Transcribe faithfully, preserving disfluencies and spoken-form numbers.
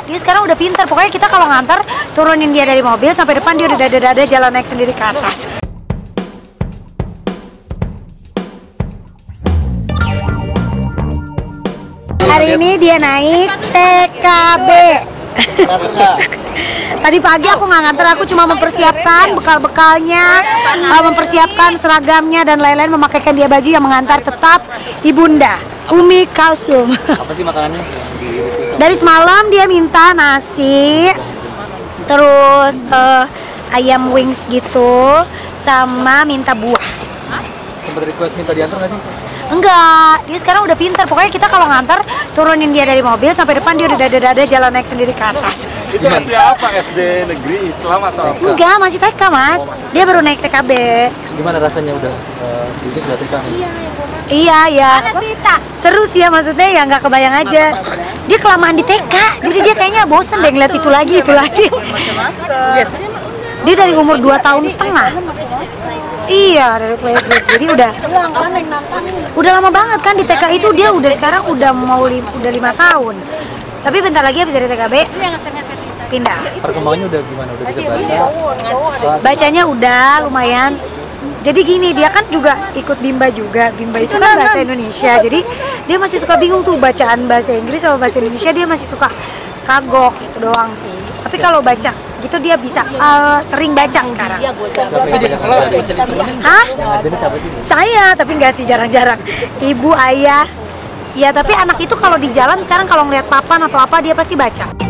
Dia sekarang udah pinter, pokoknya kita kalau nganter turunin dia dari mobil sampai depan, dia udah dada-dada jalan naik sendiri ke atas. Hari ini dia naik T K B. Tadi pagi aku nggak nganter, aku cuma mempersiapkan bekal-bekalnya, uh, mempersiapkan seragamnya dan lain-lain, memakaikan dia baju yang mengantar tetap Ibunda Umi Kalsum. Apa sih makanannya? Dari semalam dia minta nasi, terus uh, ayam wings gitu, sama minta buah. Sempat request minta diantar nggak sih? Enggak, dia sekarang udah pinter. Pokoknya kita kalau nganter turunin dia dari mobil sampai depan, dia udah dada-dada jalan naik sendiri ke atas. Itu S D apa? S D negeri Islam atau apa? Enggak, masih T K mas. Dia baru naik T K B. Gimana rasanya udah? Uh, itu sudah T K nih? Iya, ya. Seru sih ya, maksudnya ya nggak kebayang aja. Dia kelamaan di T K, jadi dia kayaknya bosen deh ngeliat itu lagi, itu lagi. Dia dari umur dua tahun setengah. Iya, dari playgroup. Jadi udah udah lama banget kan di T K itu, dia udah sekarang udah mau li, udah lima tahun. Tapi bentar lagi habis dari T K B pindah. Perkembangannya udah gimana? Udah bisa baca? Bacanya udah lumayan. Jadi gini, dia kan juga ikut Bimba juga. Bimba itu kan bahasa Indonesia. Jadi dia masih suka bingung tuh bacaan bahasa Inggris sama bahasa Indonesia, dia masih suka kagok gitu doang sih. Tapi kalau baca gitu dia bisa uh, sering baca sekarang. Hah? Saya, tapi nggak sih, jarang-jarang. Ibu, ayah. Ya tapi anak itu kalau di jalan sekarang kalau ngeliat papan atau apa dia pasti baca.